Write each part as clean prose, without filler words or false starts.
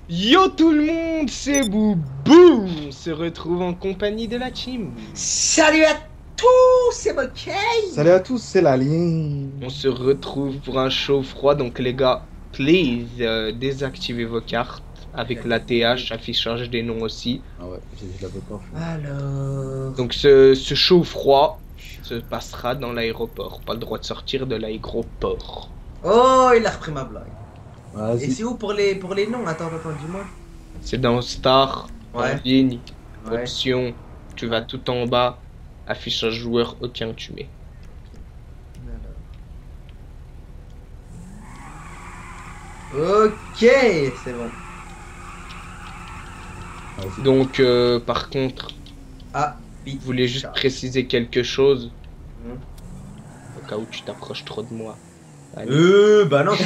Yo tout le monde, c'est Boubou. On se retrouve en compagnie de la team. Salut à tous, c'est Moquet. Salut à tous, c'est l'alien. On se retrouve pour un show froid, donc les gars, please désactivez vos cartes avec la TH, affichage des noms aussi. Ah ouais, je l'avais pas fait. Alors... Donc ce show froid se passera dans l'aéroport. Pas le droit de sortir de l'aéroport. Oh, il a repris ma blague. Et Vas-y. c'est où pour les noms? Attends, dis-moi. C'est dans Star, en Ouais. ligne, Ouais. option, tu vas tout en bas, affichage joueur, aucun tu mets. Ok, c'est bon. Vas-y. Donc par contre, Ah, je voulais juste Picard. préciser quelque chose. Hmm. Au cas où tu t'approches trop de moi. Allez. Bah non.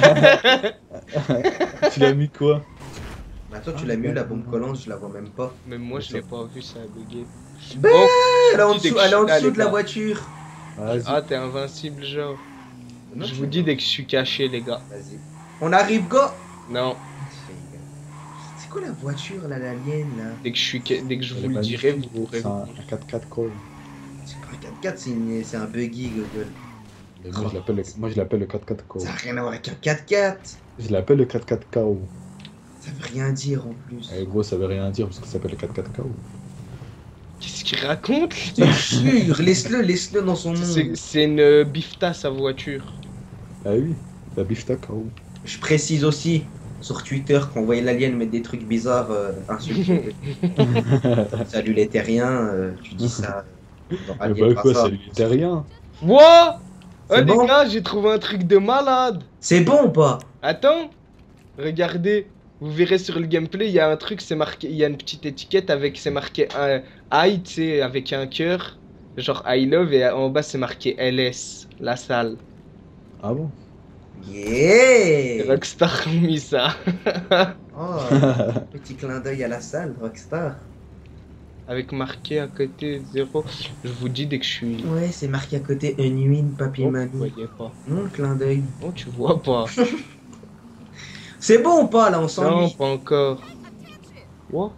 Tu l'as mis quoi? Bah toi, tu l'as mis où, la bombe collante, je la vois même pas. Même moi je l'ai pas vu, ça a bugué. Bah, Bon, elle est en tu dis dessous, que elle est en je suis là, dessous les de la gars. voiture. Vas-y. Ah t'es invincible genre. Non, Je tu vous l'as dis pas. dès que je suis caché les gars. Vas-y. On arrive, go. Non, C'est quoi la voiture, là, l'alien, là? dès que je Elle vous est le dirai, vous magnifique, gros. pourrez C'est un venir. 4x4 Call. C'est pas un 4x4, c'est un buggy, Google. Mais moi je l'appelle le 4x4 Call. Ça n'a rien à voir avec un 4x4. Je l'appelle le 4x4 KO. Ça veut rien dire en plus. Eh gros, ça veut rien dire parce que ça s'appelle le 4x4 KO. Qu'est-ce qu'il raconte? Je te jure, laisse-le dans son monde. C'est une bifta sa voiture. Ah oui, la bifta KO. Je précise aussi sur Twitter qu'on voyait l'alien mettre des trucs bizarres, insulter. Salut les terriens, tu dis ça. Dans Mais Alien bah quoi, Raza. ça lui était rien. Wouah! Oh C'est les bon gars, j'ai trouvé un truc de malade. C'est bon ou pas? Attends, regardez, vous verrez sur le gameplay, il y a un truc, c'est marqué, il y a une petite étiquette avec, c'est marqué un I, tu sais, avec un cœur, genre I love, et en bas c'est marqué LS, la salle. Ah bon? Yeah! Rockstar ont mis ça, Oh, petit clin d'œil à la salle, Rockstar. avec marqué à côté 0. Je vous dis dès que je suis. Ouais, c'est marqué à côté Unwin Papier Oh, Manu. vous voyez pas. Non, le clin d'œil. Oh, tu vois pas. C'est bon ou pas là, on Non, s'ennuie? pas encore. What?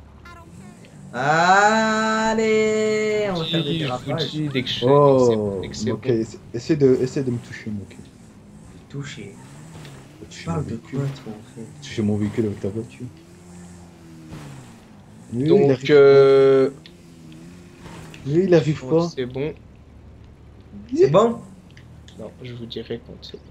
Allez, on va faire des Si, je vous dérapages. dis dès que je Oh, dès que c'est ok, bon. essaie de me toucher, ok. Touché. Tu Toucher parles mon de véhicule. quoi toi en fait? Toucher mon véhicule avec ta voiture. Lui, il Donc, arrive Lui, il arrive bon, pas. c'est bon. C'est bon? Non, je vous dirai quand c'est bon.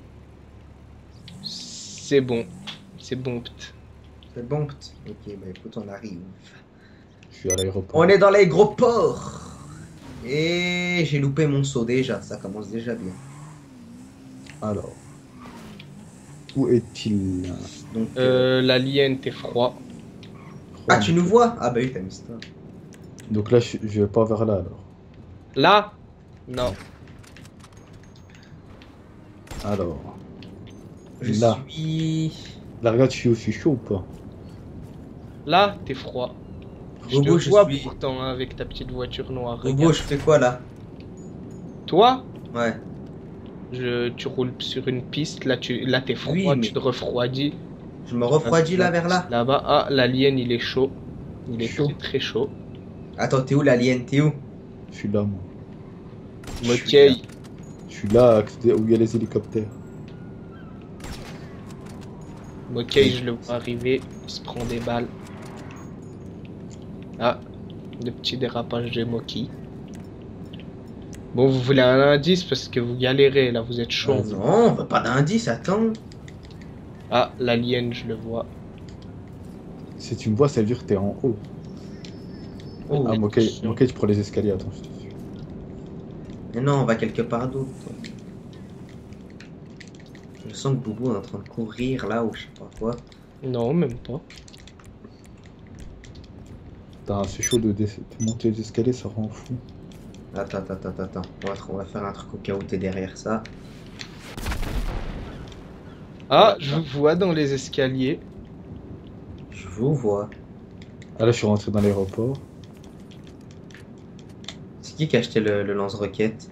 C'est bon. C'est bon. C'est bon. Ok, bah écoute, on arrive. Je suis à l'aéroport. On est dans les gros ports. Et j'ai loupé mon saut déjà, ça commence déjà bien. Alors. Où est-il? Donc, L'alien, t'es froid. ah, tu nous vois? Ah bah oui, t'as mis ça. Donc là, je vais pas vers là alors. Là? Non. Alors. Je Là. suis... Là, regarde, je suis chaud ou pas? Là, t'es froid. Je Robo, te je vois suis... pourtant hein, avec ta petite voiture noire. Robo, Regarde. je fais quoi là? Toi, Ouais. tu roules sur une piste. Là, t'es froid. Oui, mais- Tu te refroidis. Je me refroidis là vers là. Là-bas, ah, l'alien, il est chaud. Il est Chaud. très très chaud. Attends, t'es où l'alien? T'es où? Je suis là, moi. Ok. Je suis là, où il y a les hélicoptères. Ok, je le vois arriver. Il se prend des balles. Ah, le petit dérapage de Moki. Bon, vous voulez un indice parce que vous galérez là, vous êtes chaud. Vas-y. Non, bah, pas d'indice, attends. Ah, l'alien, je le vois. Si tu me vois, ça veut dire que t'es en haut. Oh, Ah, ok, attention. tu prends les escaliers, attends, je te suis. mais non, on va quelque part d'autre. Je sens que Boubou est en train de courir là ou je sais pas quoi. Non, même pas. Putain, c'est chaud de monter les escaliers, ça rend fou. Attends. On va faire un truc au cas où t'es derrière ça. Ah, je vous vois dans les escaliers. Je vous vois. Ah là, je suis rentré dans l'aéroport. C'est qui a acheté le lance-roquette?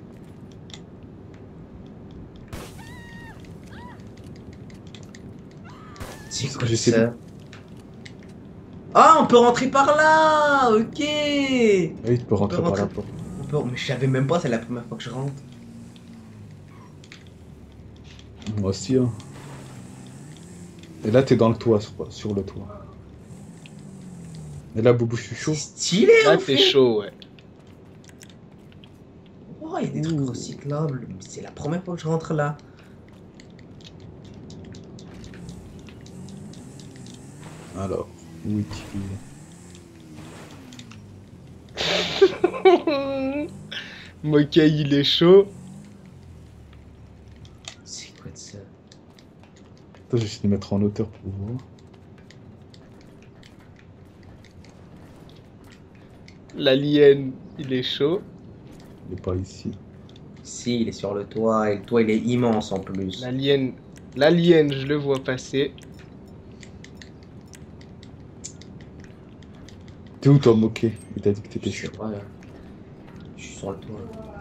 C'est quoi Je sais ça? Ah, on peut rentrer par là. Ok. Oui, tu peux rentrer par rentrer. la porte. Mais je savais même pas, c'est la première fois que je rentre. Moi aussi, hein. Et là, t'es dans le toit, sur le toit. Et là, Boubou, je suis chaud. C'est stylé Là, en t'es fait. chaud, ouais. Oh, il y a des trucs Ouh. recyclables. C'est la première fois que je rentre là. Alors, où est-il? Mokai, il est chaud. C'est quoi de ça? Attends, je vais essayer de mettre en hauteur pour voir. L'alien, il est chaud. Il est pas ici. Si, il est sur le toit. Et le toit, il est immense en plus. L'alien, je le vois passer. T'es où toi, Moquet? Il t'a dit que t'étais Je sais chaud. pas. Je suis sur le toit.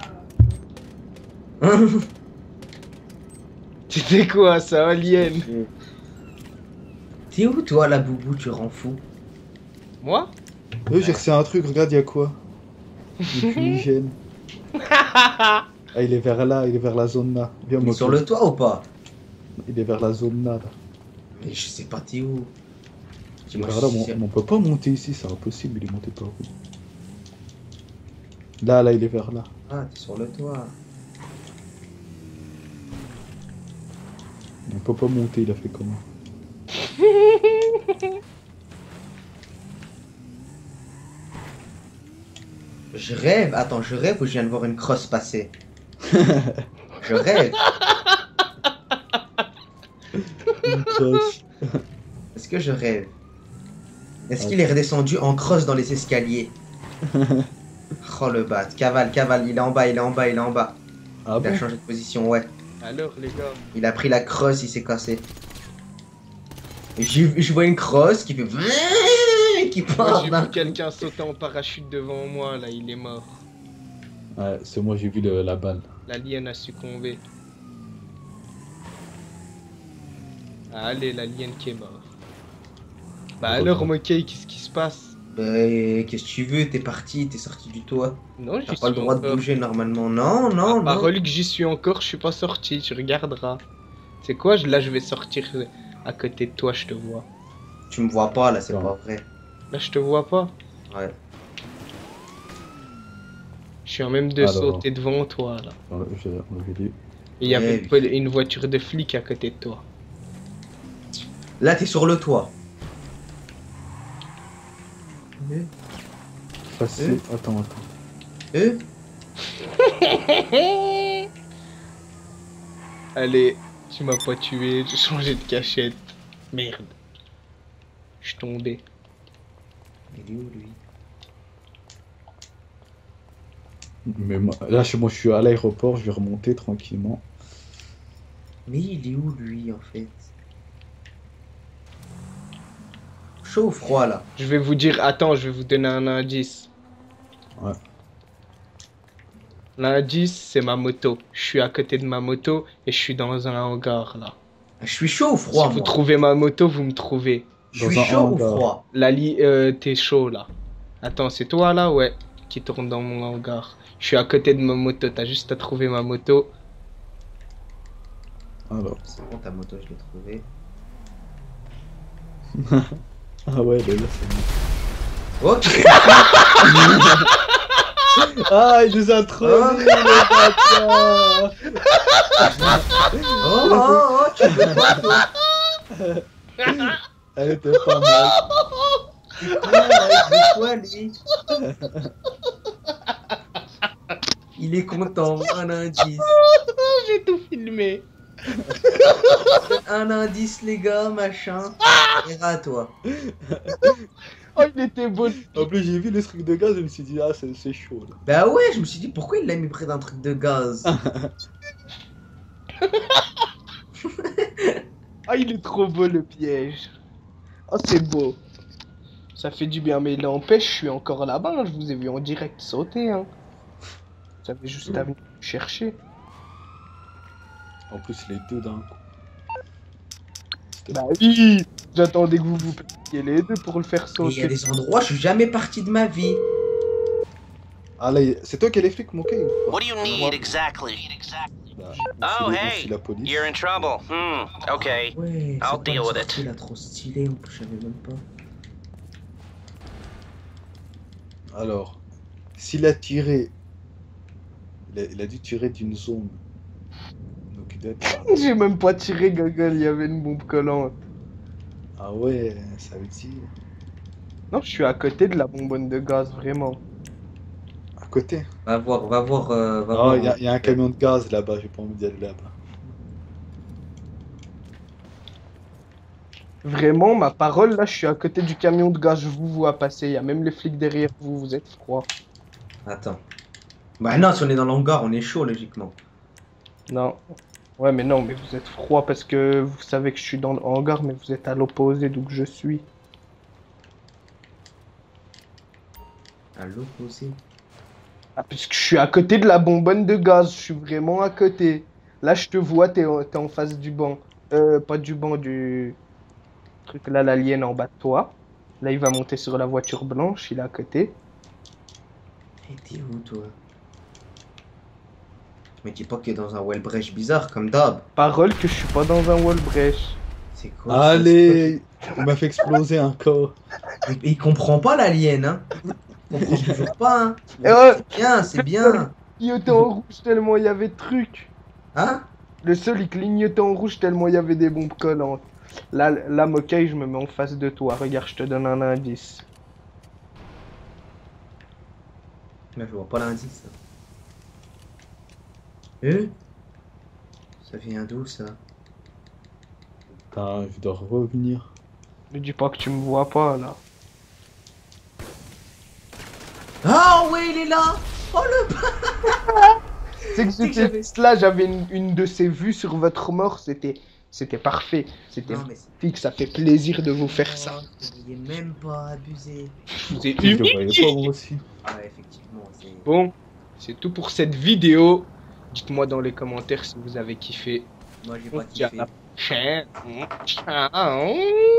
C'était quoi ça, alien? T'es où toi, la boubou? Tu rends fou. Moi? J'ai reçu un truc, regarde, il y a quoi? Une fumigène. Ah, il est vers là, il est vers la zone là. Viens, Il est Moquet. sur le toit ou pas? Il est vers la zone là. Mais je sais pas, t'es où? Dis-moi Vers là, si- on peut pas monter ici, c'est impossible, il est monté par où? Là, il est vers là. Ah, t'es sur le toit. On peut pas monter, il a fait comment? Je rêve. Attends, je rêve ou je viens de voir une crosse passer? Je rêve. Une crosse. Est-ce que je rêve? Est-ce qu'il est redescendu en crosse dans les escaliers? Oh le bat. Cavale, cavale. Il est en bas, il est en bas, il est en bas. Ah Il a bon? changé de position, ouais. Alors, les gars. Il a pris la crosse, il s'est cassé. Et je vois une crosse qui fait... qui Moi, part j'ai d'un vu coup. quelqu'un sauter en parachute devant moi, là, il est mort. Ouais, c'est moi, j'ai vu la balle. L'alien a succombé. Allez, l'alien qui est mort. Bah alors, Mokai, qu'est-ce qui se passe? Bah, qu'est-ce que tu veux? T'es parti, t'es sorti du toit. Non, T'as j'y pas le suis droit de encore. bouger normalement. Non, Ah, non, non. parole que j'y suis encore, je suis pas sorti, tu regarderas. C'est quoi, là je vais sortir à côté de toi, je te vois. Tu me vois pas là, c'est Non. pas vrai. Là je te vois pas. Ouais. Je suis en même de Alors. sauter devant toi là. J'ai vu. Et il y avait Ouais, une voiture de flic à côté de toi. Là, t'es sur le toit. Facile. Attends. Euh Allez, tu m'as pas tué, j'ai changé de cachette. Merde. Je suis tombé. Il est où lui? Mais là, moi, je suis à l'aéroport, je vais remonter tranquillement. Mais il est où lui en fait? Chaud ou froid là? Je vais vous dire, attends, je vais vous donner un indice. Ouais. L'indice, c'est ma moto. Je suis à côté de ma moto et je suis dans un hangar là. Je suis chaud ou froid Si vous moi? trouvez ma moto, vous me trouvez. Je Dans suis un chaud ou hangar. froid? T'es chaud là. Attends, c'est toi là? Ouais. Qui tourne dans mon hangar. Je suis à côté de ma moto, t'as juste à trouver ma moto. Alors. C'est bon, ta moto, je l'ai trouvée. Ah ouais, elle est là, c'est bon. Ok. Ah, il nous a trollés, les bâtards. Oh, tu veux quoi toi? Elle était pas mal. De quoi lui? Il est content, un indice. J'ai tout filmé. Un indice les gars, machin. Et à toi. Oh, il était beau. En plus, j'ai vu les trucs de gaz, je me suis dit, ah, c'est chaud là. Bah ouais, je me suis dit pourquoi il l'a mis près d'un truc de gaz. Ah, il est trop beau le piège. Oh, c'est beau. Ça fait du bien, mais il n'empêche, je suis encore là-bas. Hein. Je vous ai vu en direct sauter. Hein. Vous avez juste à venir me chercher. En plus, les deux d'un coup. Bah oui, j'attendais que vous vous pliez les deux pour le faire Et il y a sauter. des endroits, je suis jamais parti de ma vie. Ah là, c'est toi qui as les flics, mon gars, ou pas? What do you need exactly? Bah, Oh, on hey, suit la police. you're in trouble. Okay. Ouais, I'll c'est deal pas with une it. sortie là trop stylé, en plus je savais même pas. Alors, s'il a tiré, il a dû tirer d'une zone. Donc il doit être là. J'ai même pas tiré, Gogol, il y avait une bombe collante. Ah ouais, ça veut dire. Non, je suis à côté de la bonbonne de gaz, vraiment. À côté. Va voir, va voir, va Ah, voir. il y a un camion de gaz là-bas, j'ai pas envie d'y aller là-bas. Vraiment, ma parole, là, je suis à côté du camion de gaz, je vous vois passer. Il y a même les flics derrière vous, vous êtes froid. Attends. Bah non, si on est dans l'hangar, on est chaud logiquement. Non. Ouais, mais non, mais vous êtes froid parce que vous savez que je suis dans le hangar, mais vous êtes à l'opposé d'où que je suis. À l'opposé. Ah, puisque je suis à côté de la bonbonne de gaz, je suis vraiment à côté. Là, je te vois, t'es en face du banc. Pas du banc, du truc là, l'alien en bas de toi. Là, il va monter sur la voiture blanche, il est à côté. Et t'es où toi? Mais dis pas que t'es dans un Wellbrecht bizarre comme d'hab. Parole que je suis pas dans un wall breach. C'est quoi ça? Allez, il m'a fait exploser encore. Il comprend pas l'alien, hein? Il comprend toujours pas, hein? Eh ouais, Bien, c'est bien. il clignotait en rouge tellement il y avait de trucs. Hein? Le seul, il clignotait en rouge tellement il y avait des bombes collantes. Là, Mokai, je me mets en face de toi. Regarde, je te donne un indice. Mais je vois pas l'indice. Ça vient d'où ça? Putain, je dois revenir. Ne dis pas que tu me vois pas, là. Ah ouais, il est là! Oh le C'est que C'est que j'étais là, j'avais une de ces vues sur votre mort, c'était parfait. C'était Non mais magnifique, ça fait plaisir de vous faire ça. il est même pas abusé. Je vous ai Je le voyais humilié. pas moi aussi. Ah ouais, effectivement, c'est... Bon, c'est tout pour cette vidéo. Dites-moi dans les commentaires si vous avez kiffé. Moi j'ai On pas se dit à kiffé. la prochaine. Ciao.